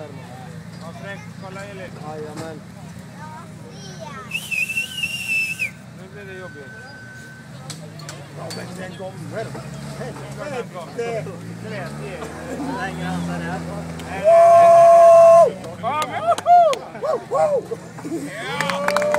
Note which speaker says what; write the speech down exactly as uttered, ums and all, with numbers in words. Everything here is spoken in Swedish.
Speaker 1: Ja, Fräck, kolla Elin.
Speaker 2: Jajamän.
Speaker 1: Nu blir det jobbigt.
Speaker 2: Ja, men den kommer.
Speaker 1: Helvete! Inte vet, det
Speaker 2: Hur länge han sen är.
Speaker 1: Ja, men woho!